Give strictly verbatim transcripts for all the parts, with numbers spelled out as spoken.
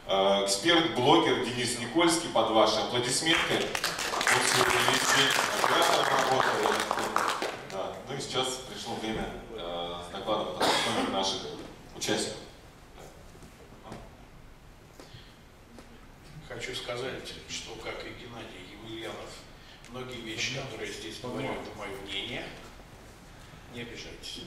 Эксперт, блогер Денис Никольский, под ваши аплодисменты. Он сегодня весь день оператором работал. Да. Ну и сейчас пришло время э, с докладом познакомить наших участников. Хочу сказать, что, как и Геннадий Емельянов, многие вещи, которые я здесь говорю, это мое мнение. Не обижайтесь.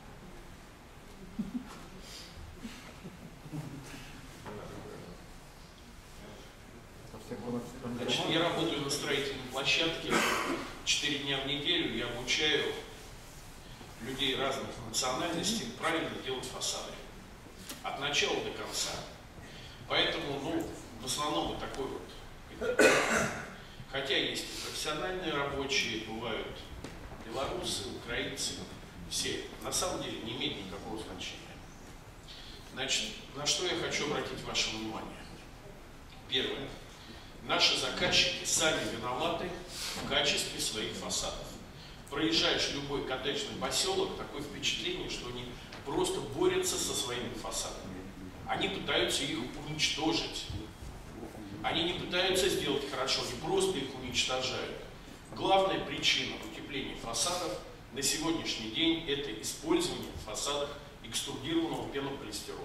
Значит, я работаю на строительной площадке четыре дня в неделю, я обучаю людей разных национальностей правильно делать фасады. От начала до конца. Поэтому, ну, в основном вот такой вот. Хотя есть и профессиональные рабочие, бывают белорусы, украинцы, все. На самом деле не имеет никакого значения. Значит, на что я хочу обратить ваше внимание. Первое. Наши заказчики сами виноваты в качестве своих фасадов. Проезжаешь любой коттеджный поселок, такое впечатление, что они просто борются со своими фасадами. Они пытаются их уничтожить. Они не пытаются сделать хорошо, они просто их уничтожают. Главная причина утепления фасадов на сегодняшний день – это использование в фасадах экструдированного пенополистирола.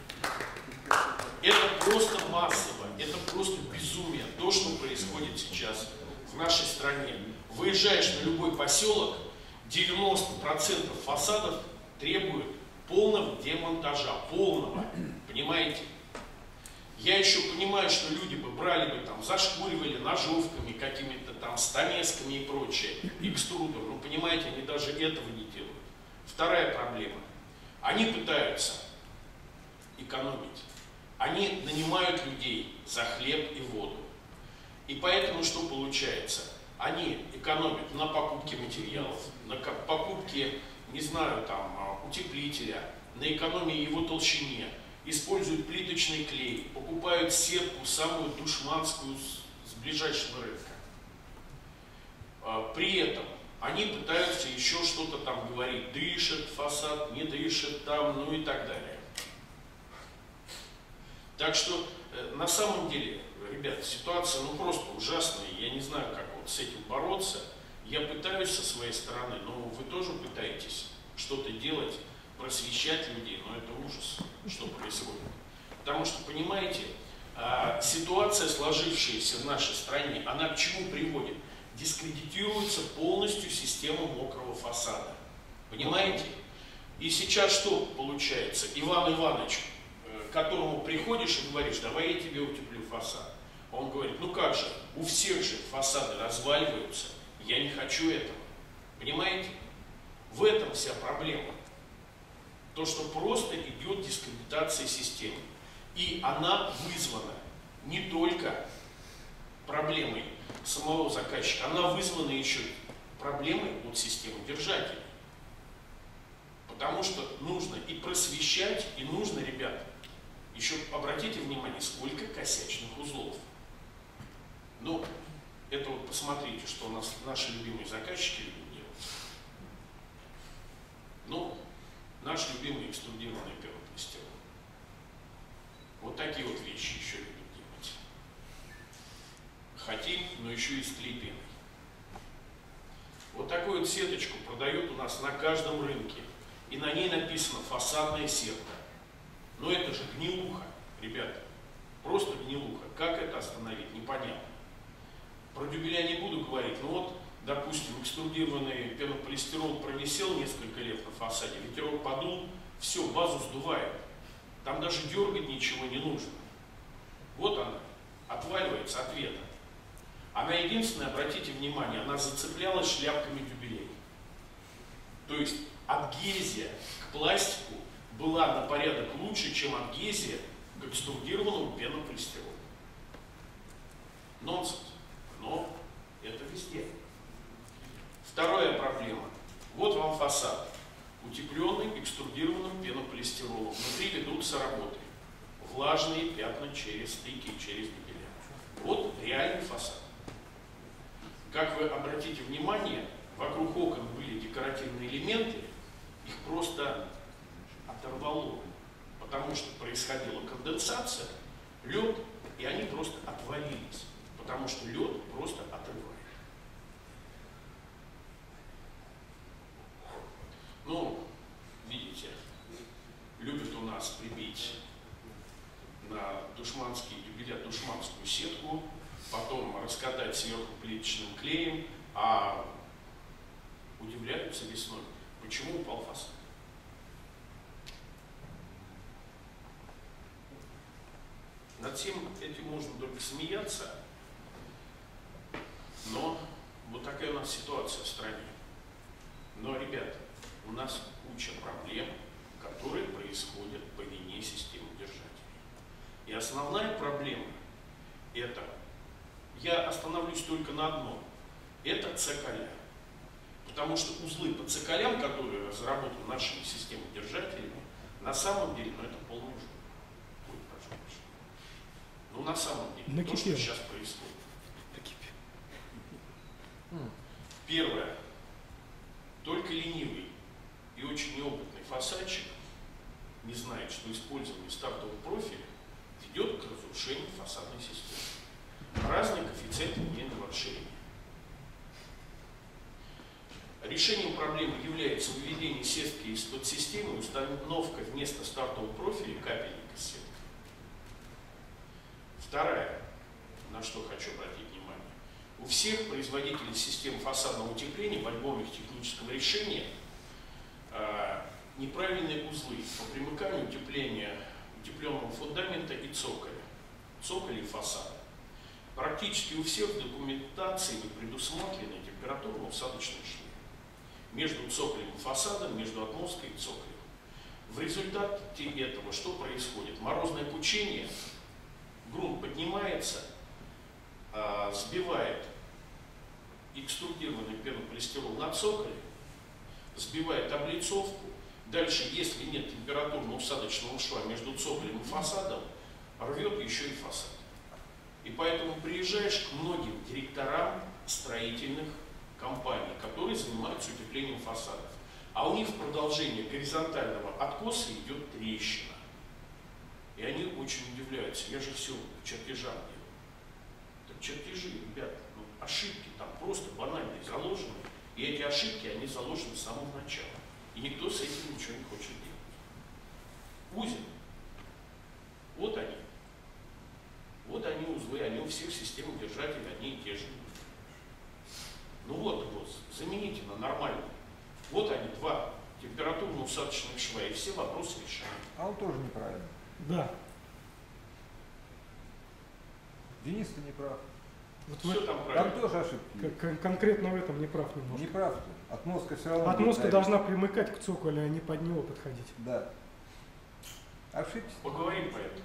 Это просто массово, это просто безумие, то, что происходит сейчас в нашей стране. Выезжаешь на любой поселок, девяносто процентов фасадов требуют полного демонтажа, полного, понимаете? Я еще понимаю, что люди бы брали бы там, зашкуривали ножовками, какими-то там стамесками и прочее, экструдом, но понимаете, они даже этого не делают. Вторая проблема. Они пытаются экономить. Они нанимают людей за хлеб и воду. И поэтому что получается? Они экономят на покупке материалов, на покупке, не знаю, там, утеплителя, на экономии его толщине, используют плиточный клей, покупают сетку, самую душманскую с, с ближайшего рынка. При этом они пытаются еще что-то там говорить, дышит фасад, не дышит там, ну и так далее. Так что, на самом деле, ребят, ситуация ну просто ужасная, я не знаю, как вот с этим бороться. Я пытаюсь со своей стороны, но вы тоже пытаетесь что-то делать, просвещать людей, но это ужас, что происходит. Потому что, понимаете, ситуация, сложившаяся в нашей стране, она к чему приводит? Дискредитируется полностью система мокрого фасада. Понимаете? И сейчас что получается? Иван Иванович, к которому приходишь и говоришь, давай я тебе утеплю фасад. Он говорит, ну как же, у всех же фасады разваливаются, я не хочу этого. Понимаете? В этом вся проблема. То, что просто идет дискредитация системы. И она вызвана не только проблемой самого заказчика, она вызвана еще проблемой от системы держателей. Потому что нужно и просвещать, и нужно, ребята, еще обратите внимание, сколько косячных узлов. Ну, это вот посмотрите, что у нас наши любимые заказчики любят делать. Ну, наш любимый экструдированный пенополистирол. Вот такие вот вещи еще любят делать. Хотим, но еще и с клей-пеной. Вот такую вот сеточку продают у нас на каждом рынке. И на ней написано фасадная сетка. Но это же гнилуха, ребята. Просто гнилуха. Как это остановить, непонятно. Про дюбеля не буду говорить, но вот, допустим, экструдированный пенополистирол провисел несколько лет на фасаде, ветерок подул, все, базу сдувает. Там даже дергать ничего не нужно. Вот она, отваливается от ветра. Она единственная, обратите внимание, она зацеплялась шляпками дюбелей. То есть адгезия к пластику была на порядок лучше, чем адгезия к экструдированному пенополистиролу. Нонсенс. Но это везде. Вторая проблема. Вот вам фасад, утепленный экструдированным пенополистиролом. Внутри ведутся работы. Влажные пятна через стыки, через дюбеля. Вот реальный фасад. Как вы обратите внимание, вокруг окон были декоративные элементы, их просто оторвало, потому что происходила конденсация, лед, и они просто отвалились, потому что лед просто отрывает. Ну, видите, любят у нас прибить на душманский юбиляр душманскую сетку, потом раскатать сверху плиточным клеем, а удивляются весной, почему упал фасад. Над всем этим можно только смеяться, но вот такая у нас ситуация в стране. Но, ребята, у нас куча проблем, которые происходят по вине системы держателей. И основная проблема – это, я остановлюсь только на одном, это цоколя. Потому что узлы по цоколям, которые разработаны нашими системодержателями, на самом деле, ну это полный ужас. Ой, прошу прощения. Ну на самом деле, Накипело. то, что сейчас происходит. Первое. Только ленивый и очень неопытный фасадчик не знает, что использование стартового профиля ведет к разрушению фасадной системы. Разные коэффициенты линейного расширения. Решением проблемы является выведение сетки из подсистемы и установка вместо стартового профиля капельника сетки. Вторая, на что хочу обратить внимание. У всех производителей систем фасадного утепления в альбоме технического решения э, неправильные узлы по примыканию утепления утепленного фундамента и цоколя, цоколя и фасада. Практически у всех в документации не предусмотрены температурно-усадочные швы между цоколем и фасадом, между отмосткой и цоколем. В результате этого что происходит? Морозное пучение, грунт поднимается, э, сбивает экструдированный пенополистирол на цоколе, сбивает облицовку. Дальше, если нет температурно-усадочного шва между цоколем и фасадом, рвет еще и фасад. И поэтому приезжаешь к многим директорам строительных компаний, которые занимаются утеплением фасадов. А у них в продолжение горизонтального откоса идет трещина. И они очень удивляются. Я же все в чертежах делаю. Так чертежи, ребята, ну, ошибки там просто банальные заложены. И эти ошибки, они заложены с самого начала. И никто с этим ничего не хочет делать. Узел. Вот они. Вот они узлы, они у всех систем держателей, они и те же. Ну вот, вот, замените на нормальный. Вот они, два температурно-усадочных шва, и все вопросы решены. А он тоже неправильно. Да. Денис-то не прав. Вот Все вы- там Там правильно. тоже ошибки. кон- кон- конкретно в этом не прав немножко. Не прав ты. Отмостка все равно. Отмостка будет должна примыкать к цоколю, а не под него подходить. Да. Ошибся. Поговорим по этому.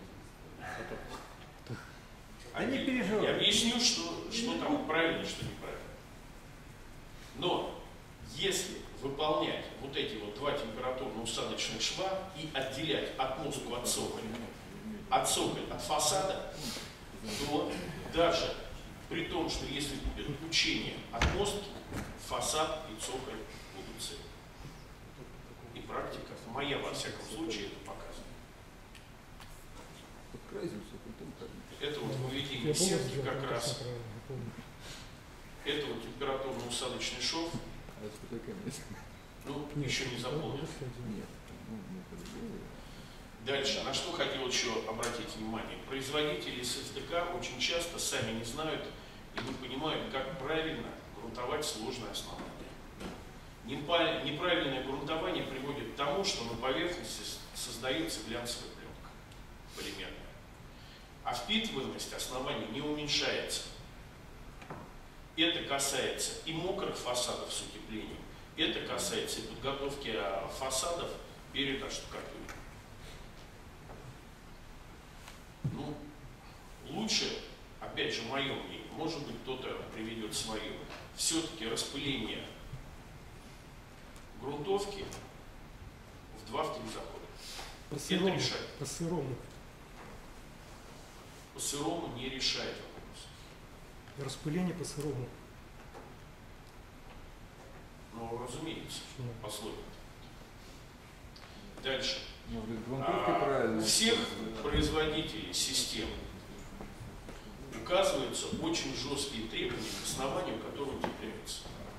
Да не переживай. Я объясню, что, что там правильно, что неправильно. Но если выполнять вот эти вот два температурно-усадочных шва и отделять отмостку от цоколя, от цоколя от фасада, то даже при том, что если будет учение отмостки, фасад и цоколь будут целы. И практика, моя во всяком случае, это показывает. Это вот выведение Я помню, сетки сделал как точно раз, правильно, я помню. это вот температурно-усадочный шов, ну, Нет, еще не да, заполнен. это всё дело. Дальше, на что хотел еще обратить внимание. Производители эс эс дэ ка очень часто сами не знают и не понимают, как правильно грунтовать сложное основание. Непа- Неправильное грунтование приводит к тому, что на поверхности с- создается глянцевая пленка полимерная. А впитываемость основания не уменьшается. Это касается и мокрых фасадов с утеплением, это касается и подготовки а, фасадов перед оштукатуркой. Ну, лучше, опять же, мое мнение, может быть, кто-то приведет свое, все-таки распыление грунтовки в два-три захода. По Это сырому. решает. По сырому. По сырому не решает вопрос. Распыление по сырому. Ну, разумеется, Ну. пословие. Дальше. Ну, говорит, грунтовки А, правильно. У всех производителей систем указываются очень жесткие требования к основанию, которое утепляется.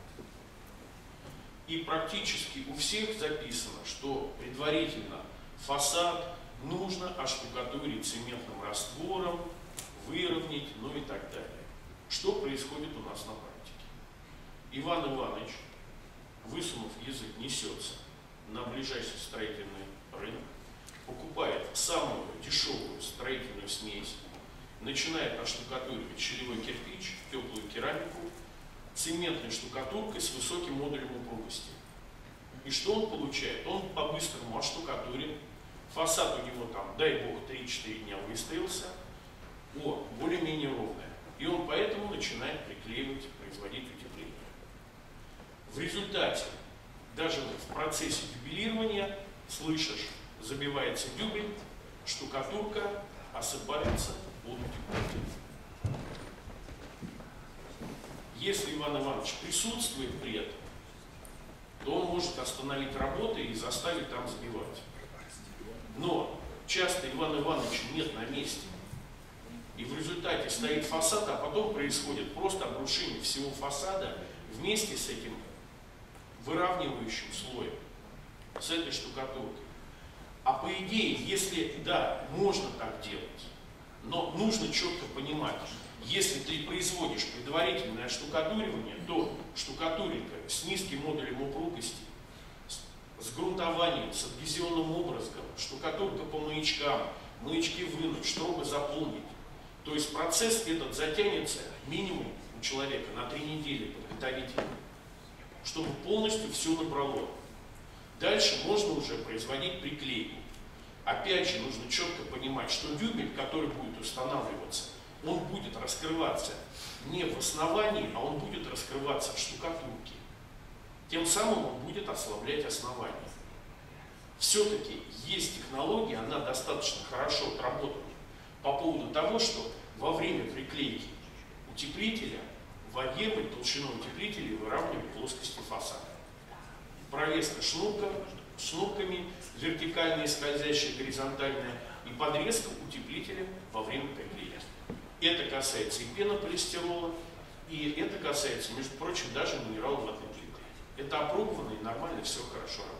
И практически у всех записано, что предварительно фасад нужно оштукатурить цементным раствором, выровнять, ну и так далее. Что происходит у нас на практике? Иван Иванович, высунув язык, несется на ближайший строительный рынок, покупает самую дешевую строительную смесь, начинает оштукатуривать щелевой кирпич, теплую керамику, цементной штукатуркой с высоким модулем упругости. И что он получает? Он по-быстрому оштукатурит, фасад у него там, дай бог, три-четыре дня выстоялся, о, более-менее ровная. И он поэтому начинает приклеивать, производить утепление. В результате, даже в процессе дюбелирования, слышишь, забивается дюбель, штукатурка осыпается от утепления. Если Иван Иванович присутствует при этом, то он может остановить работы и заставить там забивать. Но часто Ивана Ивановича нет на месте. И в результате стоит фасад, а потом происходит просто обрушение всего фасада вместе с этим выравнивающим слоем, с этой штукатуркой. А по идее, если, да, можно так делать, но нужно четко понимать, если ты производишь предварительное штукатуривание, то штукатурика с низким модулем упругости, с грунтованием, с адгезионным образом, штукатурка по маячкам, маячки вынуть, штробы заполнить. То есть процесс этот затянется минимум у человека на три недели подготовительно, чтобы полностью все набрало. Дальше можно уже производить приклейку. Опять же, нужно четко понимать, что дюбель, который будет устанавливаться, он будет раскрываться не в основании, а он будет раскрываться в штукатурке. Тем самым он будет ослаблять основание. Все-таки есть технология, она достаточно хорошо отработана по поводу того, что во время приклейки утеплителя выравнивать толщину утеплителя и выравнивать плоскости фасада. Провеска шнурка, шнурками, вертикальная, скользящая, горизонтальная, и подрезка утеплителя во время приклейки. Это касается и пенополистирола, и это касается, между прочим, даже минераловатной плиты. Это опробовано и нормально, все хорошо работает.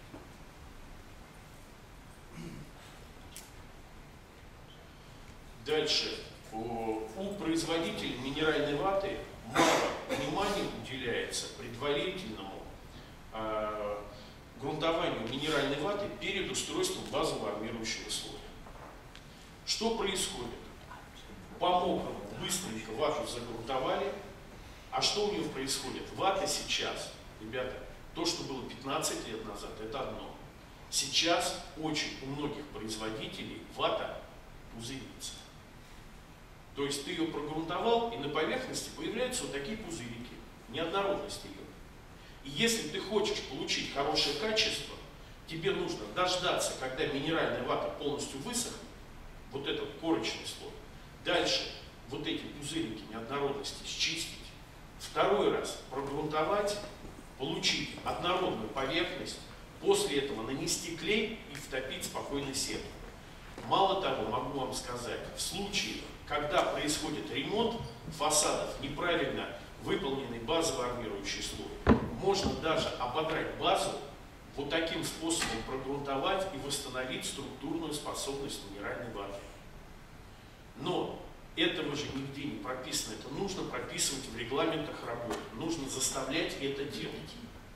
Дальше. У производителей минеральной ваты мало внимания уделяется предварительному э, грунтованию минеральной ваты перед устройством базового армирующего слоя. Что происходит? По-мокрому быстренько вату загрунтовали, а что у него происходит? Вата сейчас, ребята, то, что было пятнадцать лет назад, это одно. Сейчас очень у многих производителей вата пузырится. То есть ты ее прогрунтовал, и на поверхности появляются вот такие пузырики, неоднородность ее. И если ты хочешь получить хорошее качество, тебе нужно дождаться, когда минеральная вата полностью высохнет, вот этот корочный слой. Дальше вот эти пузырики неоднородности счистить. Второй раз прогрунтовать, получить однородную поверхность, после этого нанести клей и втопить спокойно сетку. Мало того, могу вам сказать, в случае, когда происходит ремонт фасадов, неправильно выполненный базовый армирующий слой, можно даже ободрать базу, вот таким способом прогрунтовать и восстановить структурную способность минеральной ваты. Но этого же нигде не прописано. Это нужно прописывать в регламентах работы. Нужно заставлять это делать.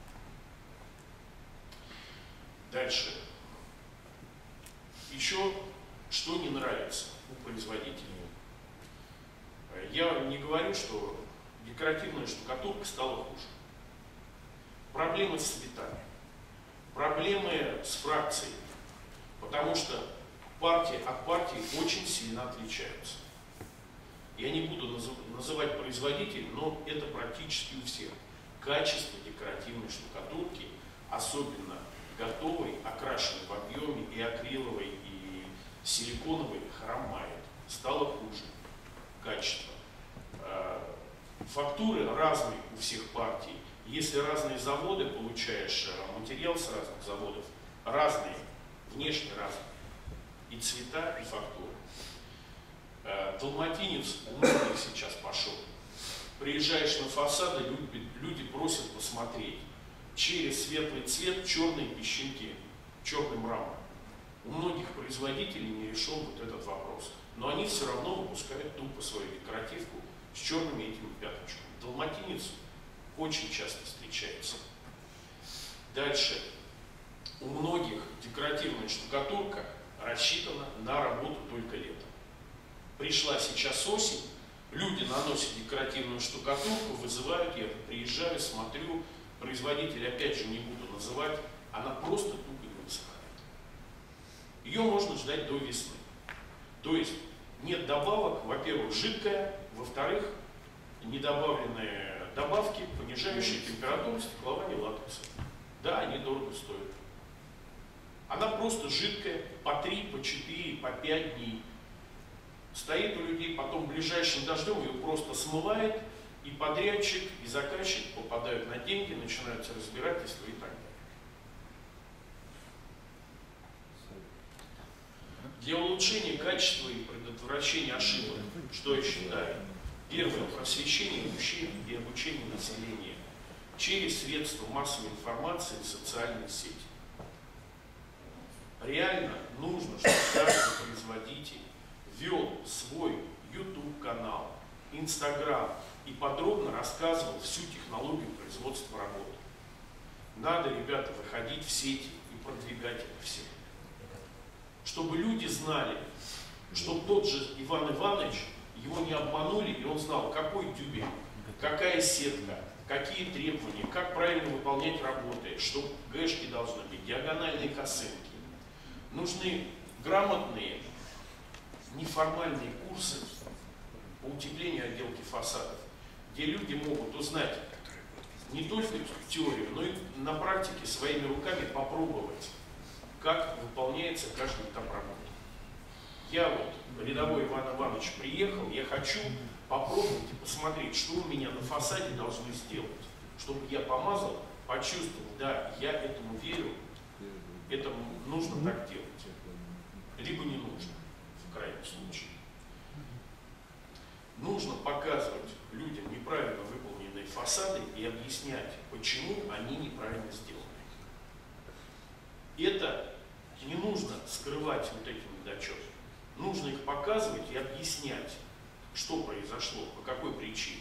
Дальше. Еще что не нравится у производителей. Я не говорю, что декоративная штукатурка стала хуже. Проблемы с цветами. Проблемы с фракциями. Потому что партии от партии очень сильно отличаются. Я не буду называть производителей, но это практически у всех. Качество декоративной штукатурки, особенно готовой, окрашенной в объеме и акриловой, и силиконовой, хромает. Стало хуже. Качество. Фактуры разные у всех партий. Если разные заводы, получаешь материал с разных заводов, разные, внешне разные. И цвета, и фактуры. далматинец у многих сейчас пошел. Приезжаешь на фасады, люди, люди просят посмотреть. Через светлый цвет черные песчинки, черный мрамор. У многих производителей не решен вот этот вопрос. Но они все равно выпускают тупо свою декоративку с черными этими пятнышками. Далматинец очень часто встречается. Дальше. У многих декоративная штукатурка рассчитана на работу только летом. Пришла сейчас осень, люди наносят декоративную штукатурку, вызывают, я приезжаю, смотрю, производитель, опять же не буду называть, она просто тупо не высыхает. Ее можно ждать до весны. То есть нет добавок, во-первых, жидкая, во-вторых, недобавленные добавки, понижающие температуру стеклования латекса. Да, они дорого стоят. Она просто жидкая, по три, по четыре, по пять дней. Стоит у людей, потом ближайшим дождем ее просто смывает, и подрядчик, и заказчик попадают на деньги, начинаются разбирательства и так далее. Для улучшения качества и предотвращения ошибок, что я считаю? Первое, просвещение мужчин и обучение населения через средства массовой информации и социальные сети. Реально нужно, чтобы каждый производитель вел свой YouTube-канал, Instagram и подробно рассказывал всю технологию производства работы. Надо, ребята, выходить в сети и продвигать это все. Чтобы люди знали, что тот же Иван Иванович, его не обманули, и он знал, какой дюбель, какая сетка, какие требования, как правильно выполнять работы, что гэшки должны быть, диагональные косынки. Нужны грамотные, неформальные курсы по утеплению отделки фасадов, где люди могут узнать не только теорию, но и на практике своими руками попробовать, как выполняется каждый этап работы. Я вот, рядовой Иван Иванович, приехал, я хочу попробовать и посмотреть, что у меня на фасаде должны сделать, чтобы я помазал, почувствовал, да, я этому верю, этому нужно так делать, либо не нужно, в крайнем случае. Нужно показывать людям неправильно выполненные фасады и объяснять, почему они неправильно сделаны. Это не нужно скрывать вот эти недочеты. Нужно их показывать и объяснять, что произошло, по какой причине.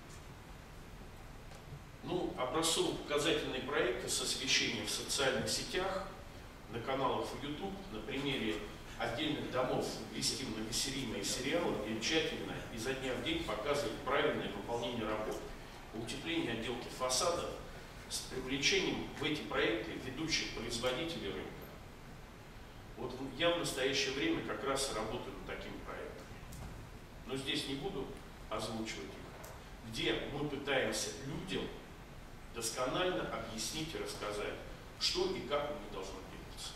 Ну, образцово-показательные проекты с освещением в социальных сетях, на каналах в YouTube, на примере отдельных домов вести многосерийные сериалы, где тщательно изо дня в день показывать правильное выполнение работы. По утеплению отделки фасадов с привлечением в эти проекты ведущих производителей рынка. Вот я в настоящее время как раз работаю над такими проектами. Но здесь не буду озвучивать их. Где мы пытаемся людям досконально объяснить и рассказать, что и как у них должно делаться.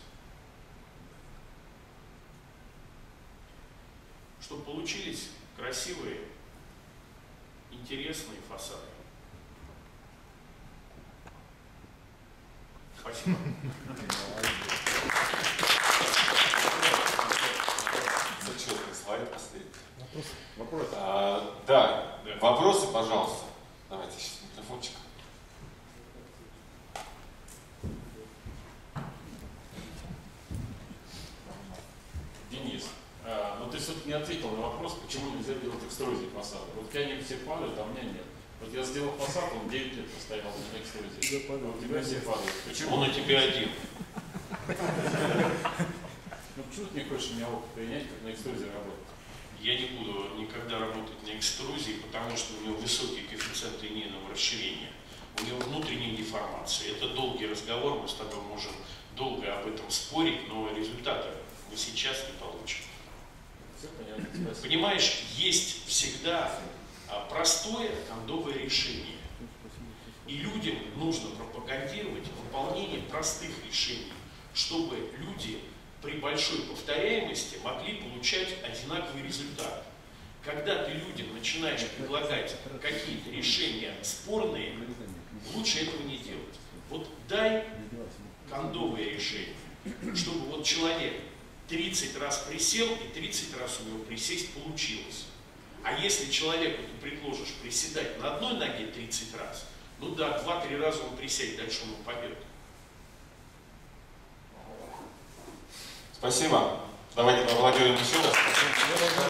Чтобы получились красивые, интересные фасады. Спасибо. Зачетный слайд последний. Вопрос? Вопрос. А, да, вопросы, пожалуйста. Давайте сейчас микрофончик. Денис, а, но ты все-таки не ответил на вопрос, почему нельзя делать экструзии фасада. Вот у тебя они все падают, а у меня нет. Вот я сделал фасад, он девять лет постоял на экструзии. А у тебя все падают. Почему? Он у тебя один. Ну почему ты не хочешь у меня опыт принять, как на экструзии работать? Я не буду никогда работать на экструзии, потому что у него высокий коэффициент линейного расширения. У него внутренняя деформация. Это долгий разговор, мы с тобой можем долго об этом спорить, но результата мы сейчас не получим. Все понятно, спасибо. Понимаешь, есть всегда простое кондовое решение. И людям нужно пропагандировать выполнение простых решений, чтобы люди при большой повторяемости могли получать одинаковый результат. Когда ты людям начинаешь предлагать какие-то решения спорные, лучше этого не делать. Вот дай кондовое решение, чтобы вот человек тридцать раз присел и тридцать раз у него присесть получилось. А если человеку ты предложишь приседать на одной ноге тридцать раз, ну да, два-три раза он присядет, дальше он упадет. Спасибо. Давайте поаплодируем еще раз.